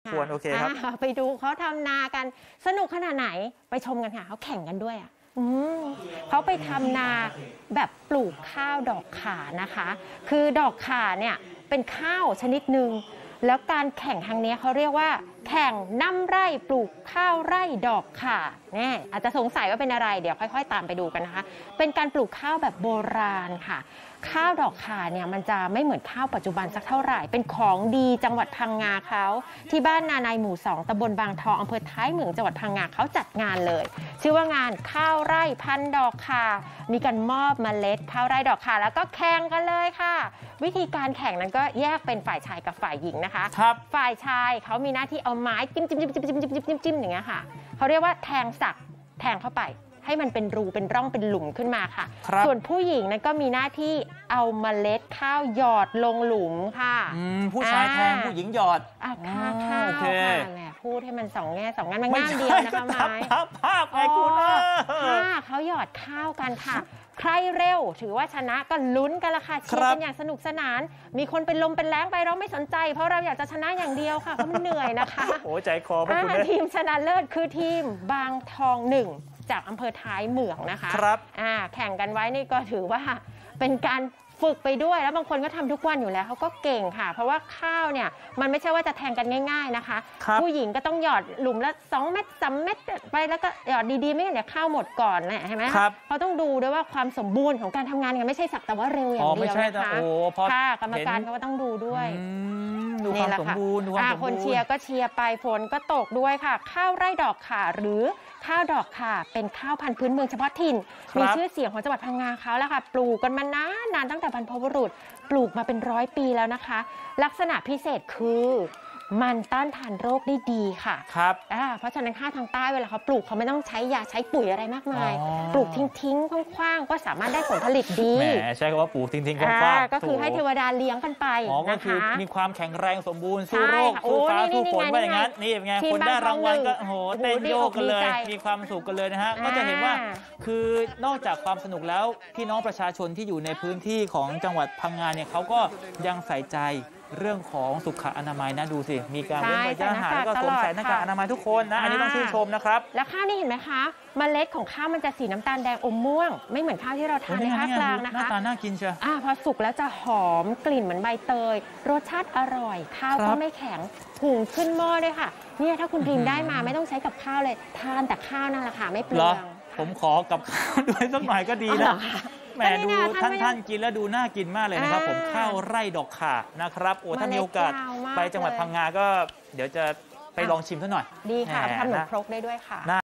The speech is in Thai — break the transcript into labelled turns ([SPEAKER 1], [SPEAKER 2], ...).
[SPEAKER 1] ควรโอเคครับ
[SPEAKER 2] ไปดูเขาทำนากันสนุกขนาดไหนไปชมกันค่ะเขาแข่งกันด้วยเขาไปทำนาแบบปลูกข้าวดอกข่านะคะคือดอกข่าเนี่ยเป็นข้าวชนิดหนึ่งแล้วการแข่งครั้งนี้เขาเรียกว่าแข่งนำไร่ปลูกข้าวไร่ดอกข่าเนี่ยอาจจะสงสัยว่าเป็นอะไรเดี๋ยวค่อยๆตามไปดูกันนะคะเป็นการปลูกข้าวแบบโบราณค่ะข้าวดอกข่าเนี่ยมันจะไม่เหมือนข้าวปัจจุบันสักเท่าไหร่เป็นของดีจังหวัดพังงาเขาที่บ้านนาในหมู่2ตำบลบางทองอำเภอท้ายเหมืองจังหวัดพังงาเขาจัดงานเลยชื่อว่างานข้าวไร่พันธุ์ดอกข่ามีการมอบเมล็ดข้าวไร่ดอกข่าแล้วก็แข่งกันเลยค่ะวิธีการแข่งนั้นก็แยกเป็นฝ่ายชายกับฝ่ายหญิงนะคะฝ่ายชายเขามีหน้าที่เอาไม้จิ้มจิ้มจิ้มจิ้มจิ้มจิ้มจิ้มจิ้มอย่างเงี้ยค่ะเขาเรียกว่าแทงสักแทงเข้าไปให้มันเป็นรูเป็นร่องเป็นหลุมขึ้นมาค่ะส่วนผู้หญิงนั้นก็มีหน้าที่เอาเมล็ดข้าวหยอดลงหลุมค่ะ
[SPEAKER 1] ผู้ชายแทงผู้หญิงหยอด
[SPEAKER 2] ข้าวค่ะแหมพูดให้มัน2 แง่ 2 งานมันง่ายเดียวนะคะไม้
[SPEAKER 1] ภาพไงคุณ
[SPEAKER 2] เขาหยอดข้าวกันค่ะใครเร็วถือว่าชนะก็ลุ้นกันละค่ะเชียร์กันอย่างสนุกสนานมีคนเป็นลมเป็นแรงไปเราไม่สนใจเพราะเราอยากจะชนะอย่างเดียวค่ะเพราะมันเหนื่อยนะคะ
[SPEAKER 1] โอ้ใจคอพวกคุณ
[SPEAKER 2] ทีมชนะเลิศคือทีมบางทอง1จากอำเภอท้ายเหมืองนะคะแข่งกันไว้นี่ก็ถือว่าเป็นการฝึกไปด้วยแล้วบางคนก็ทำทุกวันอยู่แล้วเขาก็เก่งค่ะเพราะว่าข้าวเนี่ยมันไม่ใช่ว่าจะแทงกันง่ายๆนะคะผู้หญิงก็ต้องหยอดหลุมละ2 เม็ด3 เม็ดไปแล้วก็หยอดดีๆไม่งั้นเดี๋ยวข้าวหมดก่อนนะใช่ไหมเขาต้องดูด้วยว่าความสมบูรณ์ของการทำงานกันไม่ใช่สักแต่ว่าเร็วอย่างเดียวนะคะค่ะกรรมการเขาก็ต้องดูด้วย
[SPEAKER 1] ดูความสมบูรณ์
[SPEAKER 2] คนเชียร์ก็เชียร์ไปฝนก็ตกด้วยค่ะข้าวไร่ดอกข่าหรือข้าวดอกข่าเป็นข้าวพันธุ์พื้นเมืองเฉพาะถิ่นมีชื่อเสียงของจังหวัดพังงาเขาแล้วค่ะปลูกกันมานานตั้งแต่บรรพบุรุษปลูกมาเป็น100 ปีแล้วนะคะลักษณะพิเศษคือมันต้านทานโรคได้ดีค่ะเพราะฉะนั้นข้าวทางใต้เวลาเขาปลูกเขาไม่ต้องใช้ยาใช้ปุ๋ยอะไรมากมายปลูกทิ้งๆคว้างๆก็สามารถได้ผลผลิตดี
[SPEAKER 1] แหมใช่คำว่าปลูกทิ้งๆคว้าง
[SPEAKER 2] ๆก็คือให้เทวดาเลี้ยงกันไป
[SPEAKER 1] นะคะมีความแข็งแรงสมบูรณ์สู้โรคสู้ฟ้าสู้ฝนไปอย่างนั้นนี่ไงคนได้รางวัลก็โหเต้นโยกกันเลยมีความสุขกันเลยนะฮะก็จะเห็นว่าคือนอกจากความสนุกแล้วพี่น้องประชาชนที่อยู่ในพื้นที่ของจังหวัดพังงาเนี่ยเขาก็ยังใส่ใจเรื่องของสุขอนามัยนะดูสิมีการเว้นระยะห่างแล้วก็สวมใส่หน้ากากอนามัยทุกคนนะอันนี้ต้องชื่นชมนะครับ
[SPEAKER 2] แล้วข้าวนี่เห็นไหมคะเมล็ดของข้าวมันจะสีน้ำตาลแดงอมม่วงไม่เหมือนข้าวที่เราทานในภาคกลางนะคะ
[SPEAKER 1] หน้าตาน่ากินเชียว
[SPEAKER 2] พอสุกแล้วจะหอมกลิ่นเหมือนใบเตยรสชาติอร่อยข้าวก็ไม่แข็งหุงขึ้นหม้อด้วยค่ะเนี่ยถ้าคุณพิมได้มาไม่ต้องใช้กับข้าวเลยทานแต่ข้าวนั่นแหละค่ะไม่เปลือง
[SPEAKER 1] ผมขอกับข้าวด้วยสักหน่อยก็ดีนะแหมดูท่านกินแล้วดูน่ากินมากเลยนะครับผมข้าวไร่ดอกข่านะครับโอ้ถ้ามีโอกาสไปจังหวัดพังงาก็เดี๋ยวจะไปลองชิมซะหน่อย
[SPEAKER 2] ดีค่ะทำขนมครกได้ด้วยค่ะ